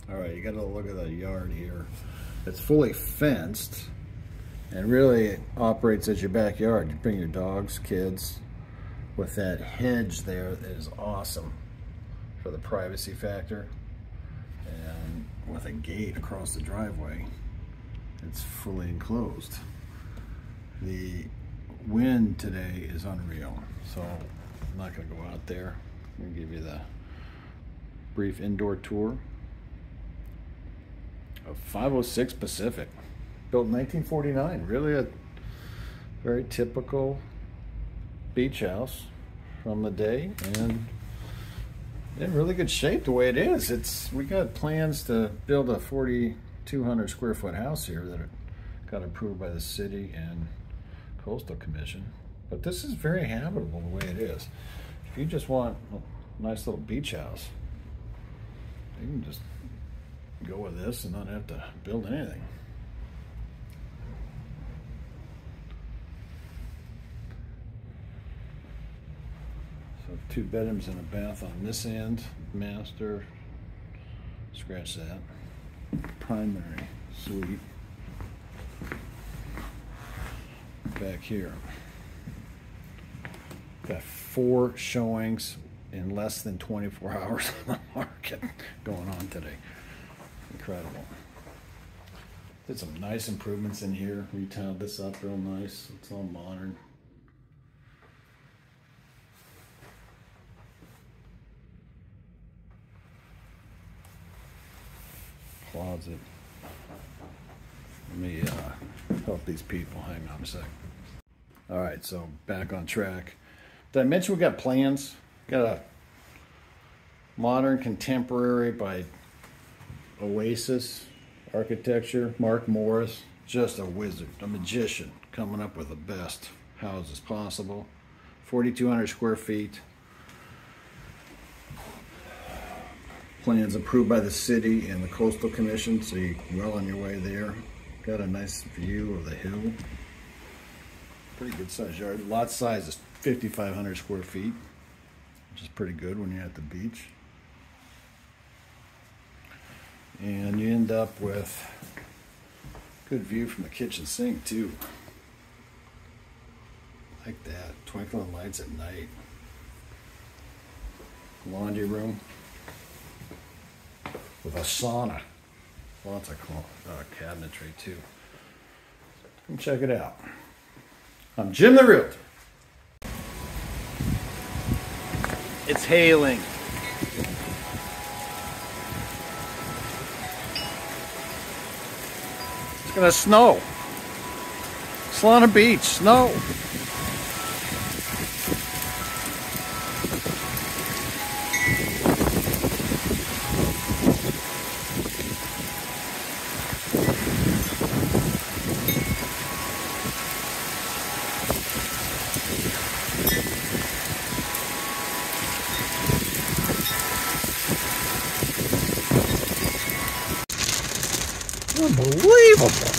All right, you got to look at the yard here. It's fully fenced and really operates as your backyard. You bring your dogs, kids. With that hedge there, that is awesome for the privacy factor. And with a gate across the driveway, it's fully enclosed. The wind today is unreal, so I'm not gonna go out there. I'm gonna give you the brief indoor tour of 506 Pacific, built in 1949. Really a very typical beach house from the day, and in really good shape the way it is. We got plans to build a 4,200 square foot house here that got approved by the city and Coastal Commission, but this is very habitable the way it is. If you just want a nice little beach house, you can just go with this and not have to build anything. So 2 bedrooms and a bath on this end, master, scratch that, primary suite. Back here, got 4 showings in less than 24 hours on the market going on today. Incredible. Did some nice improvements in here. Retiled this up real nice. It's all modern. Closet. Let me help these people. Hang on a sec. All right, so back on track. Did I mention we got plans? Got a modern contemporary by Oasis architecture. Mark Morris, just a wizard, a magician, coming up with the best houses possible. 4,200 square feet. Plans approved by the city and the Coastal Commission, so you're well on your way there. Got a nice view of the hill. Pretty good sized yard. Lot size is 5,500 square feet, which is pretty good when you're at the beach. And you end up with good view from the kitchen sink too. Like that, twinkling lights at night. Laundry room with a sauna. Lots of cabinetry too. Come check it out. I'm Jim the Realtor. It's hailing. It's gonna snow. Solana Beach, snow. Unbelievable.